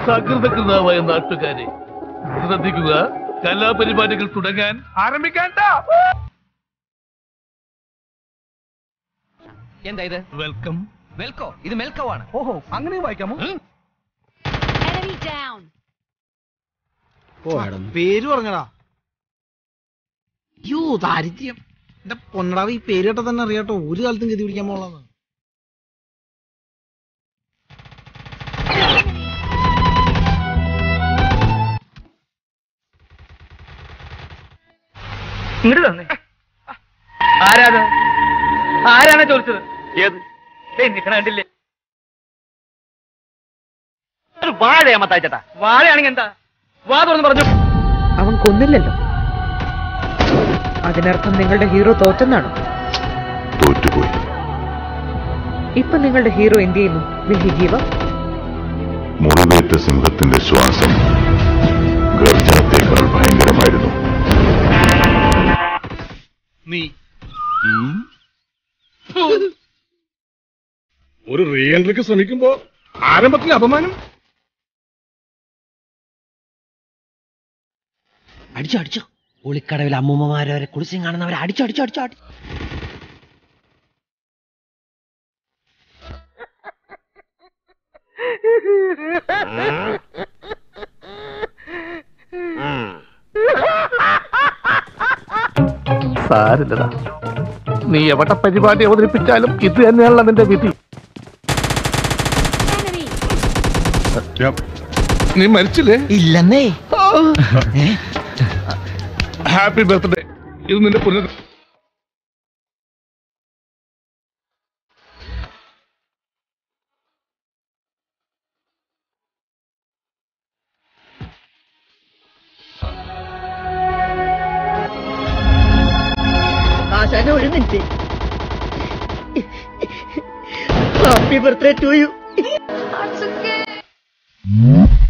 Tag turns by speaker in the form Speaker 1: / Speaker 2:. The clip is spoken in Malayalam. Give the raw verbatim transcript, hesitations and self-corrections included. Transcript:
Speaker 1: സകൃതകൃതാവായ നാട്ടുകാരെ ശ്രദ്ധിക്കുക, കലാപരിപാടികൾ തുടങ്ങാൻ ആരംഭിക്കാൻ.
Speaker 2: എന്താ ഇത്?
Speaker 1: വെൽക്കം.
Speaker 2: വെൽക്കോ? ഇത് മെൽക്കോ ആണ്.
Speaker 1: ഓഹോ, അങ്ങനെ വായിക്കാമോ?
Speaker 3: പേര് പറഞ്ഞടാ. യോ ദാരിദ്ര്യം. എന്റെ പൊന്നടാവ്, ഈ പേര് കേട്ടാ തന്നെ അറിയാട്ടോ ഒരു കാലത്തും ഗതി പിടിക്കാൻ പോളാന്ന്.
Speaker 4: ഇങ്ങോട്ട് തന്നെ. ആരാത്? ആരാണ് ചോദിച്ചത്? ഏത് നിക്കണ കണ്ടില്ലേ? ഒരു വാഴയാ മത്തായിച്ചേട്ടാ. വാഴയാണെങ്കിൽ എന്താ? വാ തുറന്ന് പറഞ്ഞു.
Speaker 5: അവൻ കൊന്നില്ലല്ലോ. അതിനർത്ഥം നിങ്ങളുടെ ഹീറോ തോറ്റെന്നാണോ?
Speaker 6: തോറ്റുപോയി.
Speaker 5: ഇപ്പൊ നിങ്ങളുടെ ഹീറോ എന്ത് ചെയ്യുന്നു? വിഹിജീവ
Speaker 6: മുറിവേറ്റ സിംഹത്തിന്റെ ശ്വാസം ഗർജനത്തേക്കാൾ ഭയങ്കരമായിരുന്നു.
Speaker 1: നീ
Speaker 7: ഒരു റീ എൻട്രിക്ക് ശ്രമിക്കുമ്പോ ആരംഭത്തിൽ അപമാനം.
Speaker 3: അടിച്ചോ അടിച്ചോ. ഒളിക്കടവിൽ അമ്മൂമ്മമാരെ കുളിച്ചും കാണുന്നവരെ അടിച്ചോ അടിച്ചോ അടിച്ചോ അടി.
Speaker 1: സാരില്ലടാ, നീ എവിടെ പരിപാടി അവതരിപ്പിച്ചാലും ഇത് തന്നെയാണല്ലോ നിന്റെ വിധി.
Speaker 7: നീ മരിച്ചില്ലേ?
Speaker 3: ഇല്ലെന്നേ.
Speaker 7: Happy birthday. ഇത് നിന്റെ പുനർ
Speaker 8: ഒരു minute. Happy birthday to U.